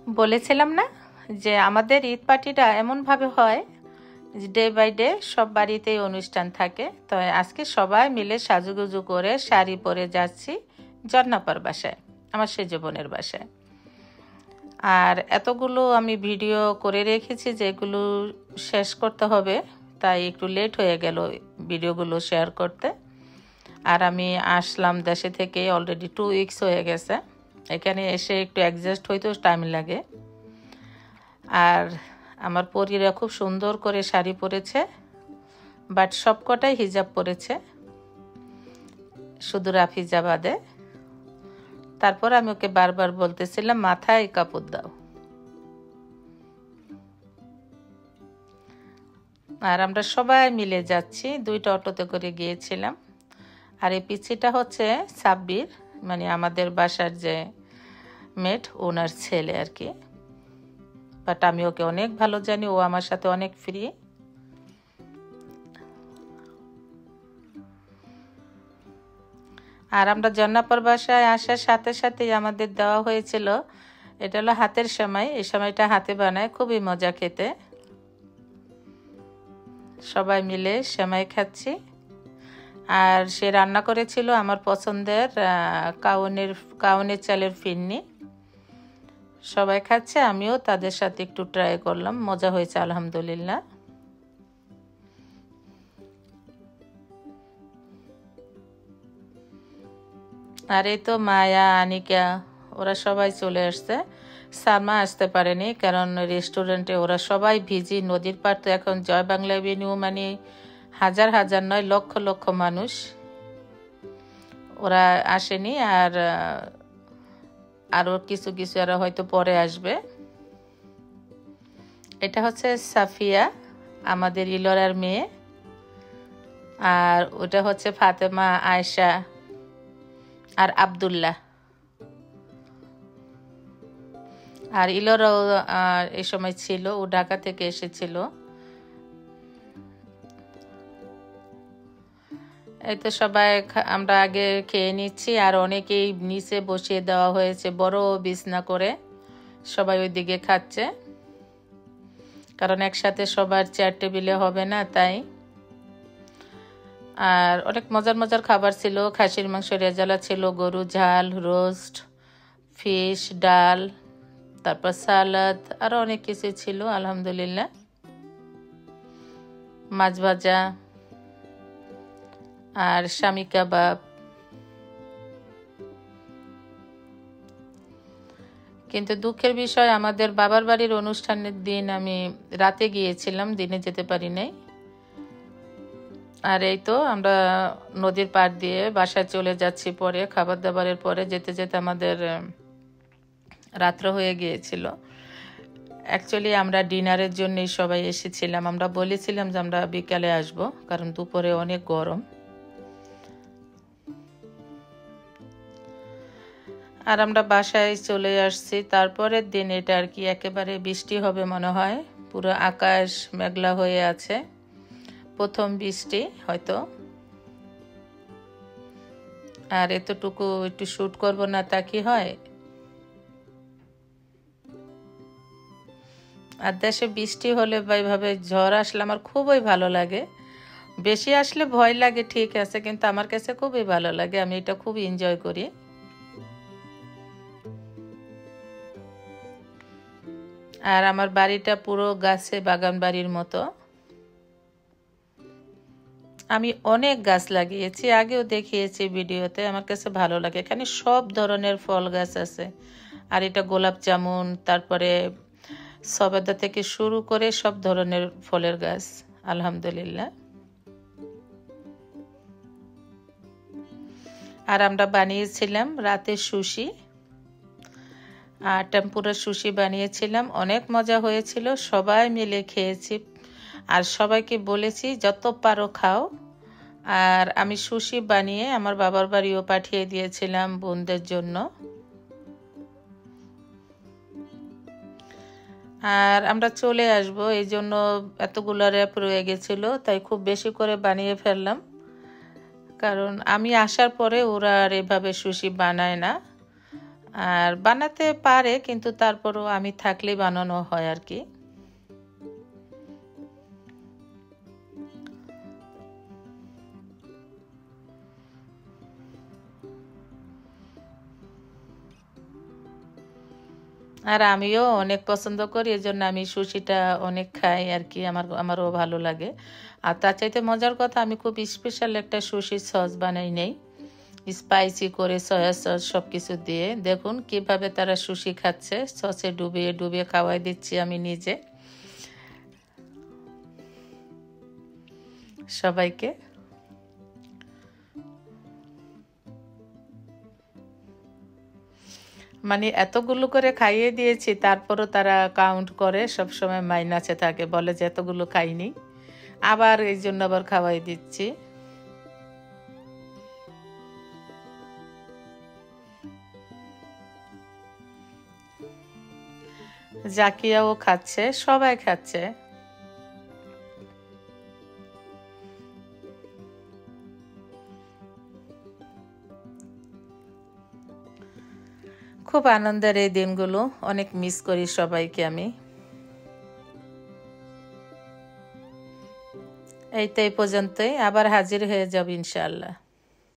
বলেছিলাম না যে আমাদের ঈদ পার্টিটা এমনভাবে হয় যে ডে বাই ডে সব বাড়িতেই অনুষ্ঠান থাকে। তো আজকে সবাই মিলে সাজুগুজু করে শাড়ি পরে যাচ্ছি জন্নাপার বাসায়, আমার সেজ বোনের বাসায়। আর এতগুলো আমি ভিডিও করে রেখেছি যেগুলো শেষ করতে হবে, তাই একটু লেট হয়ে গেল ভিডিওগুলো শেয়ার করতে। আর আমি আসলাম দেশে থেকে অলরেডি 2 উইকস হয়ে গেছে। এখানে এসে একটু অ্যাডজাস্ট হইতেও টাইম লাগে। আর আমার পরীরা খুব সুন্দর করে শাড়ি পরেছে, বাট সবকটাই হিজাব পরেছে, শুধু রাফিজা বাদে। তারপর আমি ওকে বারবার বলতেছিলাম মাথায় কাপড় দাও। আর আমরা সবাই মিলে যাচ্ছি, 2টা অটোতে করে গিয়েছিলাম। আর এই পিছিটা হচ্ছে সাব্বির, মানে আমাদের বাসার যে মেট, ওনার ছেলে আর কি। বাট আমি ওকে অনেক ভালো জানি, ও আমার সাথে অনেক ফ্রি। আর আমরা জন্নাপার বাসায় আসার সাথে সাথেই আমাদের দেওয়া হয়েছিল, এটা হলো হাতের সেমাই। এই সেমাইটা হাতে বানায়, খুবই মজা খেতে। সবাই মিলে সেমাই খাচ্ছি। আর সে রান্না করেছিল আমার পছন্দের কাউনের চালের ফিরনি। সবাই খাচ্ছে, আমিও তাদের সাথে একটু ট্রাই করলাম, মজা হয়েছে আলহামদুলিল্লাহ। আর এই তো মায়া, আনিকা, ওরা সবাই চলে আসছে। সালমা আসতে পারেনি, কারণ রেস্টুরেন্টে ওরা সবাই ভিজি। নদীর পার তো এখন জয় বাংলা এভিনিউ মানে হাজার হাজার নয়, লক্ষ লক্ষ মানুষ। ওরা আসেনি। আর আরও কিছু কিছু এরা হয়তো পরে আসবে। এটা হচ্ছে সাফিয়া, আমাদের ইলরার মেয়ে। আর ওটা হচ্ছে ফাতেমা, আয়েশা আর আব্দুল্লাহ। আর ইলরাও এই সময় ছিল, ও ঢাকা থেকে এসেছিল। এই তো সবাই আমরা আগে খেয়ে নিচ্ছি। আর অনেকেই নিচে বসিয়ে দেওয়া হয়েছে বড় বিছনা করে, সবাই ওই দিকে খাচ্ছে, কারণ একসাথে সবার চেয়ার টেবিলে হবে না, তাই। আর অনেক মজার মজার খাবার ছিল, খাসির মাংস রেজালা ছিল, গরু ঝাল, রোস্ট, ফিশ, ডাল, তারপর সালাদ, আরো অনেক কিছু ছিল আলহামদুলিল্লাহ। মাছ ভাজা আর শামি কাবাব। কিন্তু দুঃখের বিষয়, আমাদের বাবার বাড়ির অনুষ্ঠানের দিন আমি রাতে গিয়েছিলাম, দিনে যেতে পারি নাই। আর এই তো আমরা নদীর পাড় দিয়ে বাসায় চলে যাচ্ছি। পরে খাবার দাবারের পরে যেতে যেতে আমাদের রাত্র হয়ে গিয়েছিল। অ্যাকচুয়ালি আমরা ডিনারের জন্যই সবাই এসেছিলাম। আমরা বলেছিলাম যে আমরা বিকালে আসব, কারণ দুপুরে অনেক গরম। আর আমরা বাসায় চলে আসছি। তারপরের দিন এটা আর কি একেবারে বৃষ্টি হবে মনে হয়, পুরো আকাশ মেঘলা হয়ে আছে, প্রথম বৃষ্টি হয়তো। আর এতটুকু একটু শুট করব না তা কি হয়? আর দেশে বৃষ্টি হলে বা এইভাবে ঝড় আসলে আমার খুবই ভালো লাগে। বেশি আসলে ভয় লাগে, ঠিক আছে, কিন্তু আমার কাছে খুবই ভালো লাগে, আমি এটা খুব এনজয় করি। আর আমার বাড়িটা পুরো গাছে বাগান বাড়ির মতো। আমি অনেক গাছ লাগিয়েছি, আগেও দেখিয়েছি ভিডিওতে। আমার কাছে ভালো লাগে, এখানে সব ধরনের ফল গাছ আছে। আর এটা গোলাপ জামুন, তারপরে সবেদা থেকে শুরু করে সব ধরনের ফলের গাছ আলহামদুলিল্লাহ। আর আমরা বানিয়েছিলাম রাতে সুশি আর টেম্পুরা সুশি বানিয়েছিলাম, অনেক মজা হয়েছিল, সবাই মিলে খেয়েছি। আর সবাইকে বলেছি যত পারো খাও। আর আমি সুশি বানিয়ে আমার বাবার বাড়িও পাঠিয়ে দিয়েছিলাম বোনদের জন্য। আর আমরা চলে আসব, এই জন্য এতগুলো র্যাপ রয়ে গেছিল, তাই খুব বেশি করে বানিয়ে ফেললাম। কারণ আমি আসার পরে ওরা আর এভাবে সুশি বানায় না। আর বানাতে পারে, কিন্তু তারপরও আমি থাকলেই বানানো হয় আর কি। আর আমিও অনেক পছন্দ করি, এজন্য আমি সুশিটা অনেক খাই আর কি, আমারও ভালো লাগে। আর তার চাইতে মজার কথা, আমি খুব স্পেশাল একটা সুশি সস বানাই নেই, স্পাইসি করে সয়া সস সব কিছু দিয়ে। দেখুন কিভাবে তারা সুশি খাচ্ছে, সসে ডুবিয়ে ডুবিয়ে খাওয়াই দিচ্ছি আমি নিজে সবাইকে। মানে এতগুলো করে খাইয়ে দিয়েছি, তারপরও তারা কাউন্ট করে, সব সময় মাইনাসে থাকে, বলে যে এতগুলো খাইনি, আবার এই জন্য আবার খাওয়াই দিচ্ছি। জাকিয়াও খাচ্ছে, সবাই খাচ্ছে। খুব আনন্দের এই দিনগুলো, অনেক মিস করি সবাইকে আমি। এই পর্যন্তই, আবার হাজির হয়ে যাব ইনশাআল্লাহ।